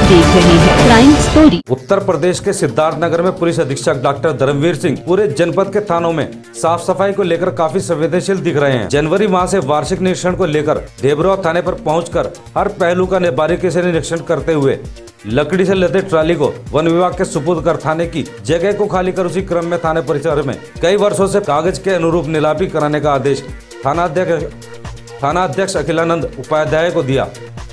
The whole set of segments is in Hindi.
देख रहे हैं क्राइम स्टोरी। उत्तर प्रदेश के सिद्धार्थनगर में पुलिस अधीक्षक डॉक्टर धर्मवीर सिंह पूरे जनपद के थानों में साफ सफाई को लेकर काफी संवेदनशील दिख रहे हैं। जनवरी माह से वार्षिक निरीक्षण को लेकर ढेबरवा थाने पर पहुंचकर हर पहलू का बारीकी से निरीक्षण करते हुए लकड़ी से लदे ट्राली को वन विभाग के सुपुर्द कर थाने की जगह को खाली कर उसी क्रम में थाने परिसर में कई वर्षों से कागज के अनुरूप नीलामी कराने का आदेश थाना अध्यक्ष अखिलानंद उपाध्याय को दिया।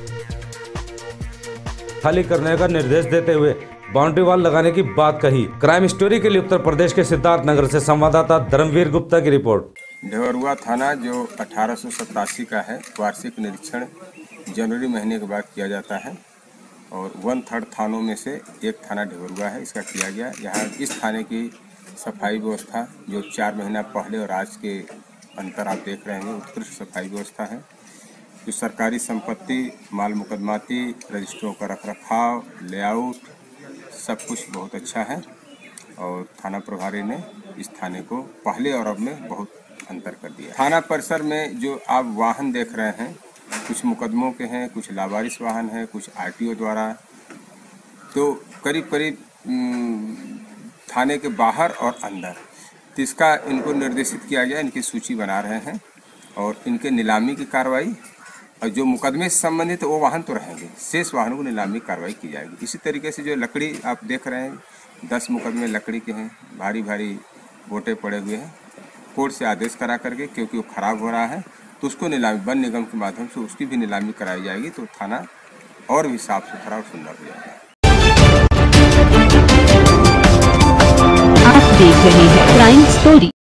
खाली करने का निर्देश देते हुए बाउंड्री वाल लगाने की बात कही। क्राइम स्टोरी के लिए उत्तर प्रदेश के सिद्धार्थनगर से संवाददाता धर्मवीर गुप्ता की रिपोर्ट। ढेबरवा थाना जो 1887 का है, वार्षिक निरीक्षण जनवरी महीने के बाद किया जाता है और 1/3 थानों में से एक थाना ढेबरवा है, इसका किया गया। यहाँ इस थाने की सफाई व्यवस्था जो 4 महीना पहले और आज के अंतर आप देख रहे हैं, उत्कृष्ट सफाई व्यवस्था है। जो सरकारी संपत्ति, माल मुकदमाती, रजिस्टरों का रखरखाव, लेआउट सब कुछ बहुत अच्छा है और थाना प्रभारी ने इस थाने को पहले और अब में बहुत अंतर कर दिया। थाना परिसर में जो आप वाहन देख रहे हैं, कुछ मुकदमों के हैं, कुछ लावारिस वाहन हैं, कुछ आरटीओ द्वारा, तो करीब करीब थाने के बाहर और अंदर, तो इसका इनको निर्देशित किया गया। इनकी सूची बना रहे हैं और इनके नीलामी की कार्रवाई और जो मुकदमे से संबंधित वो वाहन तो रहेंगे, शेष वाहनों को नीलामी कार्रवाई की जाएगी। इसी तरीके से जो लकड़ी आप देख रहे हैं, 10 मुकदमे लकड़ी के हैं, भारी भारी बोटे पड़े हुए हैं। कोर्ट से आदेश करा करके, क्योंकि वो खराब हो रहा है, तो उसको नीलामी वन निगम के माध्यम से उसकी भी नीलामी कराई जाएगी, तो थाना और भी साफ सुथरा और सुंदर हो जाएगा। आप देख रहे हैं क्राइम स्टोरी।